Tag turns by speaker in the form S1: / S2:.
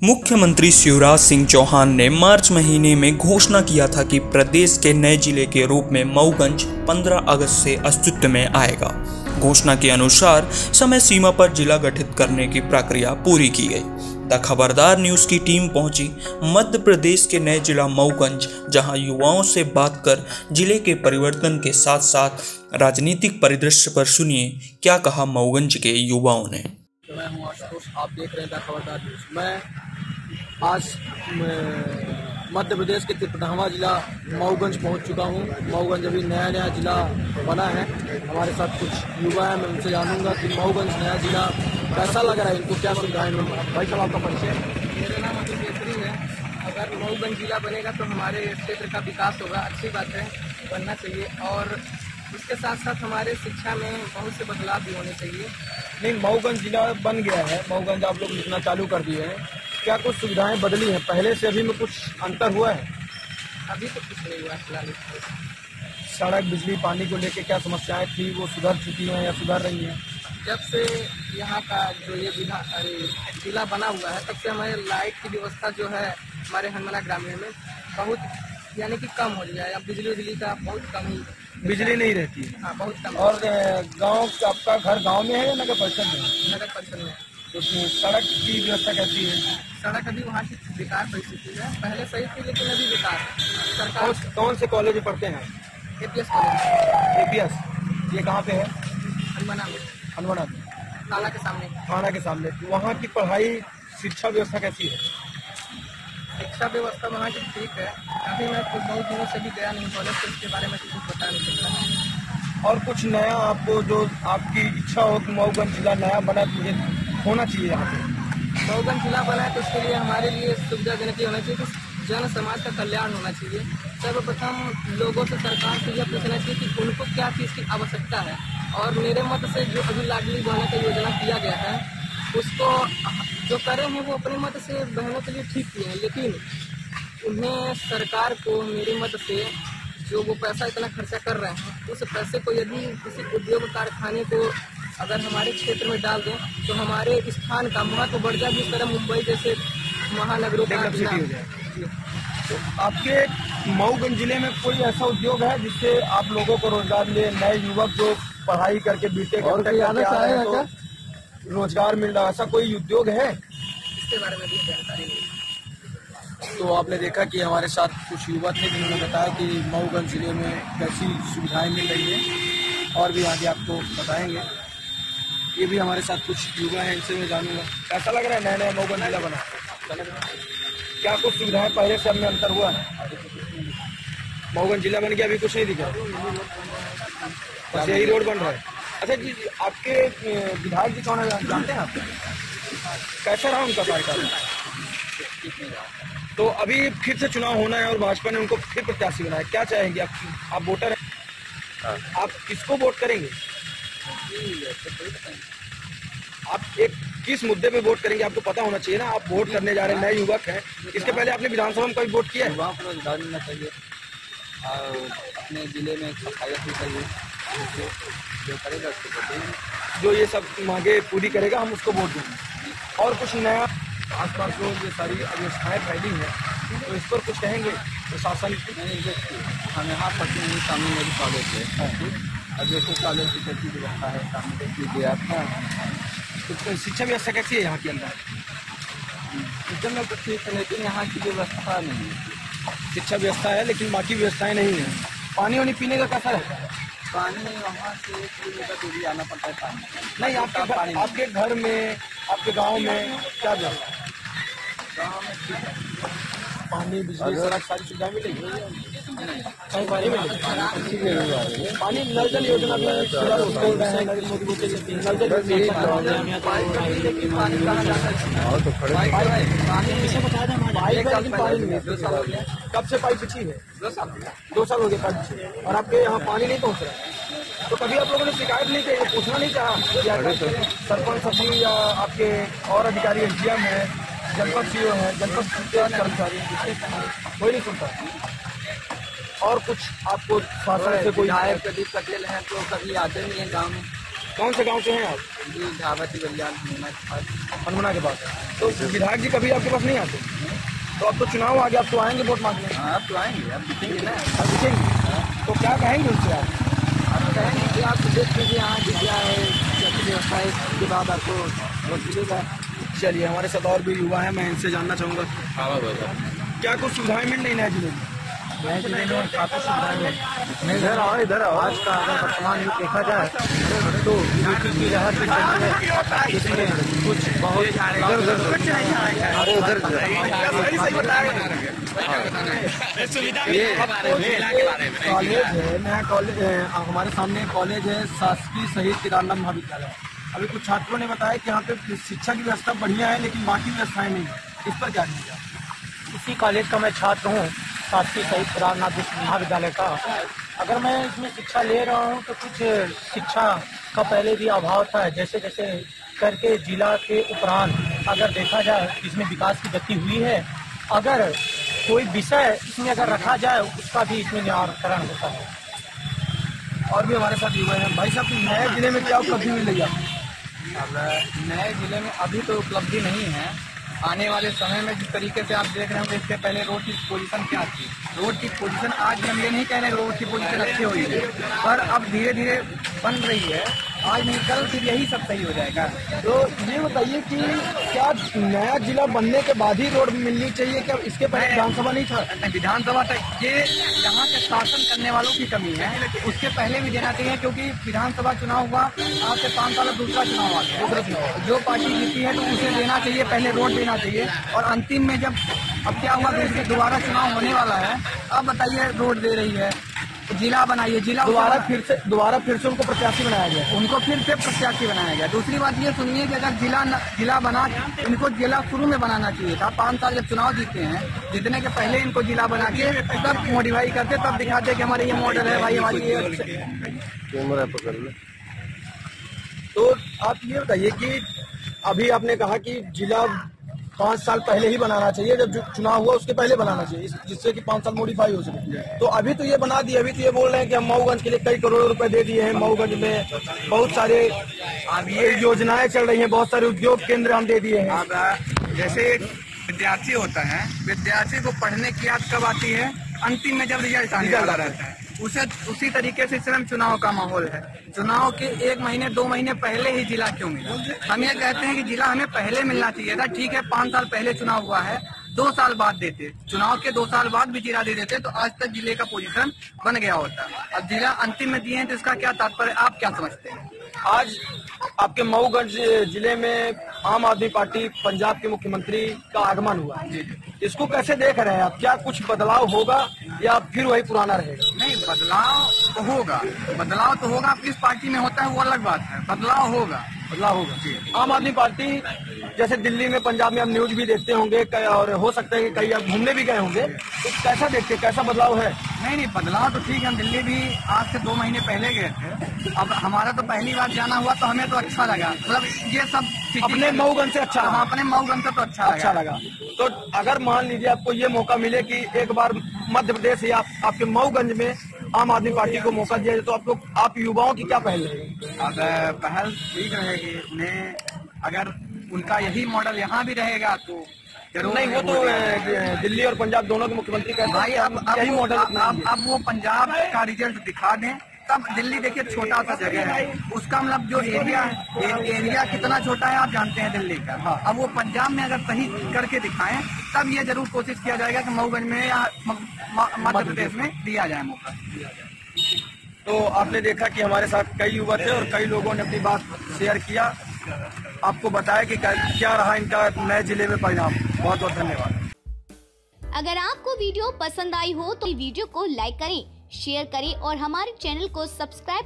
S1: मुख्यमंत्री शिवराज सिंह चौहान ने मार्च महीने में घोषणा किया था कि प्रदेश के नए जिले के रूप में मऊगंज 15 अगस्त से अस्तित्व में आएगा। घोषणा के अनुसार समय सीमा पर जिला गठित करने की प्रक्रिया पूरी की गई। द खबरदार न्यूज की टीम पहुंची मध्य प्रदेश के नए जिला मऊगंज, जहां युवाओं से बात कर जिले के परिवर्तन के साथ साथ राजनीतिक परिदृश्य पर सुनिए क्या कहा मऊगंज के युवाओं ने।
S2: मैं हूँ आशुतोष, आप देख रहे हैं द खबरदार न्यूज। मैं आज मध्य प्रदेश के 13वां जिला मऊगंज पहुँच चुका हूँ। मऊगंज अभी नया जिला बना है। हमारे साथ कुछ युवा हैं, मैं उनसे जानूंगा कि मऊगंज नया जिला कैसा लग रहा है, इनको क्या सुविधाएं मिल रहा है। भाई साहब, आपका परिचय?
S3: मेरा नाम अतुल केसरी है। अगर मऊगंज जिला बनेगा तो हमारे क्षेत्र का विकास होगा, अच्छी बात है, बनना चाहिए। और इसके साथ साथ हमारे शिक्षा में बहुत से बदलाव भी होने चाहिए।
S2: नहीं, मऊगंज जिला बन गया है, मऊगंज आप लोग लिखना चालू कर दिए हैं, क्या कुछ सुविधाएं बदली हैं पहले से? अभी में कुछ अंतर हुआ है?
S3: अभी तो कुछ नहीं हुआ फिलहाल।
S2: सड़क, बिजली, पानी को लेके क्या समस्याएं थी, वो सुधर चुकी हैं या सुधर रही हैं?
S3: जब से यहाँ का जो ये जिला बना हुआ है, तब से हमारे लाइट की व्यवस्था जो है हमारे हनुमाना ग्रामीण में बहुत यानी कि कम हो गया है। अब बिजली का बहुत कम ही,
S2: बिजली नहीं रहती है।
S3: हाँ, बहुत कम।
S2: और गांव, आपका घर गांव में है या नगर परिषद में?
S3: नगर परिषद में।
S2: तो सड़क की व्यवस्था कैसी है?
S3: सड़क अभी वहाँ की बेकार परिस्थिति है, पहले सही थी लेकिन अभी बेकार। सरकार
S2: कौन से कॉलेज में पढ़ते हैं?
S3: APS college.
S2: APS ये कहाँ पे है?
S3: हनुमाना में,
S2: हनुमाना में,
S3: थाना के सामने।
S2: थाना के सामने। वहाँ की पढ़ाई, शिक्षा व्यवस्था कैसी है?
S3: शिक्षा व्यवस्था वहाँ की ठीक है। अभी मैं कुछ बहुत दिनों से भी गया नहीं कॉलेज, तो इसके बारे में कुछ पता नहीं चलता।
S2: और कुछ नया आपको जो आपकी इच्छा हो कि मऊगंज जिला नया बना, मुझे होना चाहिए यहाँ पे?
S3: मऊगंज जिला बना है तो उसके लिए हमारे लिए सुविधाजनक होना चाहिए कि जन समाज का कल्याण होना चाहिए। सर्वप्रथम लोगों से, सरकार से यह पूछना चाहिए कि उनको क्या चीज़ की आवश्यकता है। और मेरे मत से जो अभी लाडली बहनों का योजना किया गया है, उसको जो करे हैं वो अपने मत से बहनों के लिए ठीक किए हैं, लेकिन उन्हें सरकार को मेरे मत से जो वो पैसा इतना खर्चा कर रहे हैं, उस पैसे को यदि किसी उद्योग कारखाने को अगर हमारे क्षेत्र में डाल दें तो हमारे स्थान का महत्व बढ़ जाए। जिस तरह मुंबई जैसे महानगरों का
S2: तो आपके मऊगंज जिले में कोई ऐसा उद्योग है जिससे आप लोगों को रोजगार मिले? नए युवक जो पढ़ाई करके बीटेक तो रोजगार मिल रहा, ऐसा कोई उद्योग है?
S3: इसके बारे में भी जानकारी नहीं।
S2: तो आपने देखा कि हमारे साथ कुछ युवक थे जिन्होंने बताया कि मऊगंज जिले में कैसी सुविधाएं मिल रही है, और भी आगे आपको बताएंगे। ये भी हमारे साथ कुछ युवा हैं, इनसे मैं जानूंगा कैसा लग रहा है नया मऊगंज जिला बना। क्या कुछ सुविधाएं पहले से में अंतर हुआ है? मऊगंज जिला बन गया, अभी कुछ नहीं दिखा, बस यही रोड बन रहा है। अच्छा जी, आपके विधायक जी कौन है, जानते हैं आप? कैसा रहा उनका कार्यकाल? तो अभी फिर से चुनाव होना है और भाजपा ने उनको फिर प्रत्याशी बनाया, क्या चाहेंगे आप वोटर हैं, आप किसको वोट करेंगे? आप एक किस मुद्दे पे वोट करेंगे आपको पता होना चाहिए ना। आप वोट करने जा रहे हैं, नए युवक हैं, इसके पहले आपने विधानसभा में कभी वोट किया है?
S4: युवाओं को रोजगार मिलना चाहिए और अपने जिले में सफाई भी चाहिए, जो करेगा उसको वोट देंगे।
S2: जो ये सब मांगे पूरी करेगा हम उसको वोट देंगे। और कुछ नया आसपास जो ये सारी व्यवस्थाएं फैली हैं, तो इस पर कुछ कहेंगे प्रशासन?
S4: हम यहाँ पढ़ते हैं, सामने मेरी कॉलेज है, अब जैसे कॉलेज की कैसी व्यवस्था है, सामने देखिए आपका।
S2: तो शिक्षा व्यवस्था कैसी है यहाँ के अंदर?
S4: शिक्षा में तो ठीक है, लेकिन यहाँ की व्यवस्था नहीं है।
S2: शिक्षा व्यवस्था है लेकिन बाकी व्यवस्थाएं नहीं है। पानी वानी पीने का कैसा रहता है?
S4: पानी वहाँ से 1 किलोमीटर दूरी आना पड़ता है पानी।
S2: नहीं, आपके घर में, आपके गांव में क्या व्यवस्था है?
S4: गाँव में ठीक है,
S2: पानी, बिजली, सड़क, सारी सुविधाएं मिलेगी? कहीं पानी मिलेगी? पानी नल जल योजना भी बोल रहे हैं, नरेंद्र मोदी बोलते हैं नल जल योजना। कब से पाइप बिछी है? 2 साल हो गए पाइप बिछी, और आपके यहाँ पानी नहीं पहुँच रहा है। तो कभी आप लोगों ने शिकायत नहीं की, पूछना नहीं चाहा सरपंच सचिव या आपके और अधिकारी, SDM है, जनपद CO है, जनपद कर्मचारी, कोई नहीं सुनता? और कुछ आपको शासन से कोई
S4: विधायक प्रदीप पटेल हैं तो कभी आते नहीं है गाँव में।
S2: कौन से गांव से हैं आप?
S4: जी धावती बलियान
S2: हनुमाना के पास। तो विधायक जी कभी आपके पास नहीं आते? तो अब तो चुनाव आ गया, अब तो आएंगे वोट मांगने।
S4: हाँ अब तो आएंगे, अब दिखेंगे ना,
S2: अब दिखेंगे। तो क्या कहेंगे उनसे आप?
S4: आप कहेंगे कि आप देख लीजिए यहाँ क्या है, कैसी व्यवस्था है, इसके बाद आपको वोट मिलेगा।
S2: चलिए, हमारे साथ और भी युवा हैं, मैं इनसे जानना चाहूँगा क्या कुछ सुविधाएं मिल रही नए जिले में?
S4: नए जिले में काफ़ी सुविधाएं हैं। इधर आओ। आज का अगर वर्तमान युग देखा जाए तो यूपी की लहर से इसमें कुछ बहुत
S2: कॉलेज है, नया कॉलेज है हमारे सामने, कॉलेज है शासकीय शहीद केदारनाथ महाविद्यालय। अभी कुछ छात्रों ने बताया कि यहाँ पे शिक्षा की व्यवस्था बढ़िया है, लेकिन बाकी व्यवस्थाएं नहीं है। इस पर क्या कहेंगे?
S5: इसी कॉलेज का मैं छात्र हूँ, शासकीय शहीद केदारनाथ महाविद्यालय का। अगर मैं इसमें शिक्षा ले रहा हूँ तो कुछ शिक्षा का पहले भी अभाव था। जैसे जैसे करके जिला के उपरांत अगर देखा जाए इसमें विकास की गति हुई है। अगर कोई विषय इसमें अगर रखा जाए उसका भी इसमें निराकरण होता है।
S2: और भी हमारे साथ युवा हैं। भाई साहब, नए जिले में क्या उपलब्धि मिल रही है?
S4: अब नए जिले में अभी तो उपलब्धि नहीं है। आने वाले समय में जिस तरीके से आप देख रहे होंगे, इसके पहले रोड की पोजीशन क्या थी। रोड की पोजीशन आज हम ये नहीं कह रहे रोड की पोजीशन अच्छी हुई है, पर अब धीरे धीरे बन रही है। आज नहीं कल फिर यही सब सही हो जाएगा।
S2: तो ये बताइए कि क्या नया जिला बनने के बाद ही रोड मिलनी चाहिए? क्या इसके पहले विधानसभा नहीं था?
S4: विधानसभा तक ये यहाँ के शासन करने वालों की कमी है, उसके पहले भी देना चाहिए। क्योंकि विधानसभा चुनाव हुआ, आज से 5 साल दूसरा चुनाव आ गया, जो पार्टी जीती है तो उसे देना चाहिए, पहले रोड देना चाहिए। और अंतिम में जब अब क्या हुआ, दोबारा चुनाव होने वाला है, अब बताइए रोड दे रही है, जिला बनाइए, जिला
S2: दोबारा फिर से उनको प्रत्याशी बनाया गया,
S4: उनको फिर से प्रत्याशी बनाया गया। दूसरी बात ये सुनिए कि अगर जिला बना, इनको जिला शुरू में बनाना चाहिए था। 5 साल जब चुनाव जीते हैं, जीतने के पहले इनको जिला बना के तब मॉडिफाई करते, तब दिखाते कि हमारे ये मॉडल है भाई, हमारी ये कैमरा पकड़ ले।
S2: तो आप ये बताइए कि अभी आपने कहा कि जिला 5 साल पहले ही बनाना चाहिए, जब चुनाव हुआ उसके पहले बनाना चाहिए, जिससे कि 5 साल मॉडिफाई हो सके। तो अभी तो ये बना दिए, अभी तो ये बोल रहे हैं कि हम मऊगंज के लिए कई करोड़ रुपए दे दिए हैं। मऊगंज में बहुत सारे अब ये योजनाएं चल रही हैं, बहुत सारे उद्योग केंद्र हम दे दिए हैं।
S4: अब जैसे एक विद्यार्थी होता है, विद्यार्थी को पढ़ने की याद कब आती है? अंतिम में जब रिजल्ट आने वाला रहता है। उसी तरीके से स्वयं चुनाव का माहौल है। चुनाव के 1 महीने 2 महीने पहले ही जिला क्यों मिला? हम ये कहते हैं कि जिला हमें पहले मिलना चाहिए था। ठीक है, 5 साल पहले चुनाव हुआ है, 2 साल बाद देते, चुनाव के 2 साल बाद भी जिला दे देते तो आज तक जिले का पोजीशन बन गया होता। अब जिला अंतिम में दिए हैं तो इसका क्या तात्पर्य, आप क्या समझते हैं?
S2: आज आपके मऊगंज जिले में आम आदमी पार्टी पंजाब के मुख्यमंत्री का आगमन हुआ है, इसको कैसे देख रहे हैं आप? क्या कुछ बदलाव होगा या फिर वही पुराना रहेगा?
S4: नहीं, बदलाव तो होगा, बदलाव तो होगा। किस पार्टी में होता है वो अलग बात है, बदलाव होगा।
S2: आम आदमी पार्टी जैसे दिल्ली में, पंजाब में आप न्यूज भी देखते होंगे और हो सकता है कि कहीं आप घूमने भी गए होंगे, तो कैसा देखते, कैसा बदलाव है?
S4: नहीं, बदलाव तो ठीक है। हम दिल्ली भी आज से 2 महीने पहले गए थे। अब हमारा तो पहली बार जाना हुआ तो हमें तो अच्छा लगा। मतलब ये सब
S2: अपने मऊगंज से अच्छा,
S4: अपने मऊगंज से तो अच्छा
S2: लगा। तो अगर मान लीजिए आपको ये मौका मिले कि एक बार मध्य प्रदेश या आपके मऊगंज में आम आदमी पार्टी को मौका दिया जाए, तो आप युवाओं की क्या पहल रहेगी?
S4: अब पहल ठीक रहेगी। उन्हें अगर उनका यही मॉडल यहाँ भी रहेगा तो जरूर
S2: नहीं, वो तो दिल्ली और पंजाब दोनों के मुख्यमंत्री कहते हैं
S4: भाई। अब
S2: यही मॉडल,
S4: अब वो पंजाब का रिजल्ट दिखा दें तब। दिल्ली देखिए छोटा सा जगह है, उसका मतलब जो एरिया कितना छोटा है आप जानते हैं दिल्ली का। अब वो पंजाब में अगर सही करके दिखाएं तब ये जरूर कोशिश किया जाएगा कि मऊगंज में या मध्य प्रदेश में दिया जाए मौका।
S2: तो आपने देखा कि हमारे साथ कई युवा थे और कई लोगों ने अपनी बात शेयर किया, आपको बताया कि क्या रहा इनका नए जिले में परिणाम। बहुत बहुत धन्यवाद।
S6: अगर आपको वीडियो पसंद आई हो तो वीडियो को लाइक करें, शेयर करें और हमारे चैनल को सब्सक्राइब